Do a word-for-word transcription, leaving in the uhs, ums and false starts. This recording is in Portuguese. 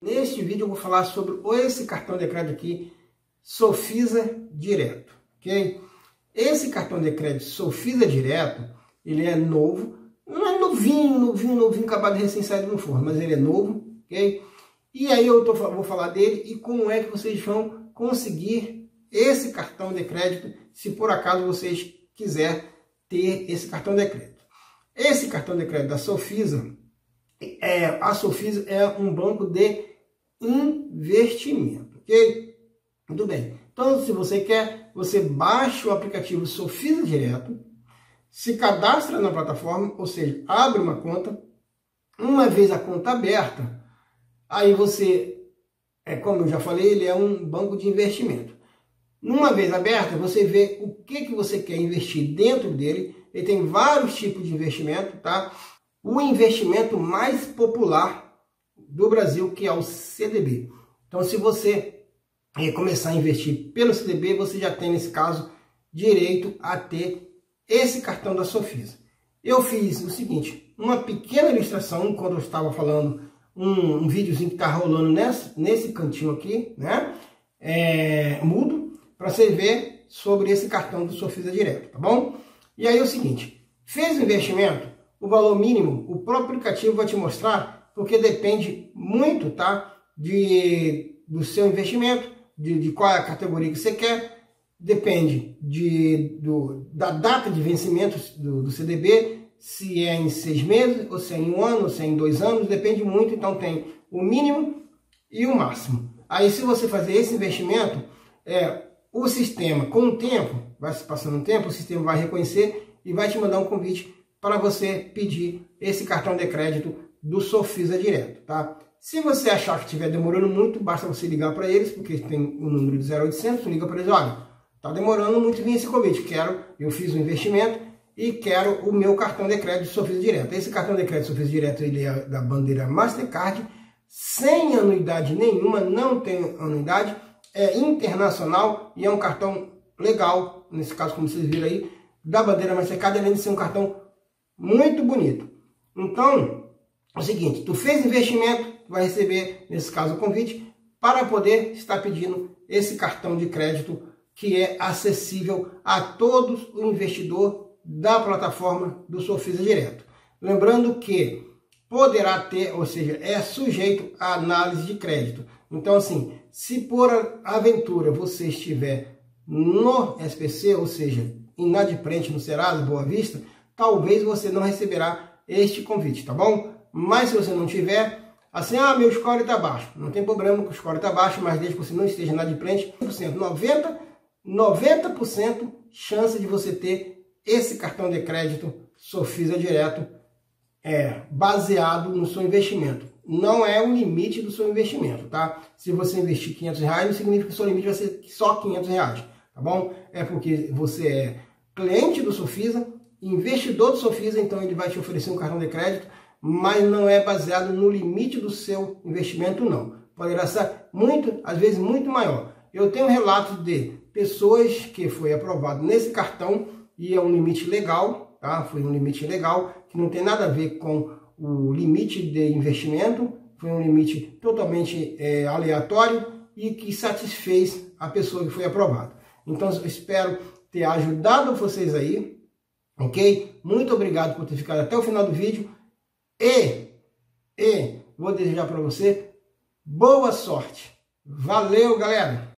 Neste vídeo eu vou falar sobre esse cartão de crédito aqui, Sofisa Direto, ok? Esse cartão de crédito Sofisa Direto, ele é novo, não é novinho, novinho, novinho, acabado de recém-saído no forno, mas ele é novo, ok? E aí eu tô, vou falar dele e como é que vocês vão conseguir esse cartão de crédito, se por acaso vocês quiserem ter esse cartão de crédito. Esse cartão de crédito da Sofisa, é, a Sofisa é um banco de investimento, ok? Muito bem. Então, se você quer, você baixa o aplicativo Sofisa Direto, se cadastra na plataforma, ou seja, abre uma conta. Uma vez a conta aberta, aí você, é como eu já falei, ele é um banco de investimento. Uma vez aberta, você vê o que, que você quer investir dentro dele. Ele tem vários tipos de investimento, tá? O investimento mais popular do Brasil, que é o C D B. Então, se você é, começar a investir pelo C D B, você já tem, nesse caso, direito a ter esse cartão da Sofisa. Eu fiz o seguinte, uma pequena ilustração, quando eu estava falando, um, um videozinho que está rolando nesse, nesse cantinho aqui, né? É, mudo, para você ver sobre esse cartão do Sofisa Direto, tá bom? E aí é o seguinte, fez o investimento, o valor mínimo, o próprio aplicativo vai te mostrar, porque depende muito, tá, de, do seu investimento, de, de qual é a categoria que você quer, depende de, do, da data de vencimento do, do C D B, se é em seis meses, ou se é em um ano, ou se é em dois anos, depende muito, então tem o mínimo e o máximo. Aí se você fazer esse investimento, é, o sistema, com o tempo, vai se passando o tempo, o sistema vai reconhecer e vai te mandar um convite para você pedir esse cartão de crédito do Sofisa Direto, tá? Se você achar que estiver demorando muito, basta você ligar para eles, porque tem o número de zero oitocentos, liga para eles, olha, tá demorando muito vir esse convite, quero, eu fiz o investimento e quero o meu cartão de crédito Sofisa Direto. Esse cartão de crédito Sofisa Direto, ele é da bandeira Mastercard, sem anuidade nenhuma, não tem anuidade, é internacional e é um cartão legal, nesse caso, como vocês viram aí, da bandeira Mastercard, além de ser um cartão muito bonito. Então, é o seguinte, tu fez investimento, tu vai receber, nesse caso, o convite para poder estar pedindo esse cartão de crédito que é acessível a todos o investidor da plataforma do Sofisa Direto. Lembrando que poderá ter, ou seja, é sujeito à análise de crédito. Então, assim, se por aventura você estiver no S P C, ou seja, inadimplente no Serasa, Boa Vista, talvez você não receberá este convite, tá bom? Mas se você não tiver, assim, ah, meu score está baixo. Não tem problema que o score está baixo, mas desde que você não esteja inadimplente, noventa por cento chance de você ter esse cartão de crédito Sofisa Direto é, baseado no seu investimento. Não é o limite do seu investimento, tá? Se você investir quinhentos reais, não significa que o seu limite vai ser só quinhentos reais, tá bom? É porque você é cliente do Sofisa, investidor do Sofisa, então ele vai te oferecer um cartão de crédito, mas não é baseado no limite do seu investimento, não. Poderá ser muito, às vezes muito maior. Eu tenho relatos de pessoas que foi aprovado nesse cartão e é um limite legal, tá? Foi um limite legal, que não tem nada a ver com o limite de investimento, foi um limite totalmente é, aleatório e que satisfez a pessoa que foi aprovada. Então, eu espero ter ajudado vocês aí, ok? Muito obrigado por ter ficado até o final do vídeo. E, e vou desejar para você boa sorte. Valeu, galera!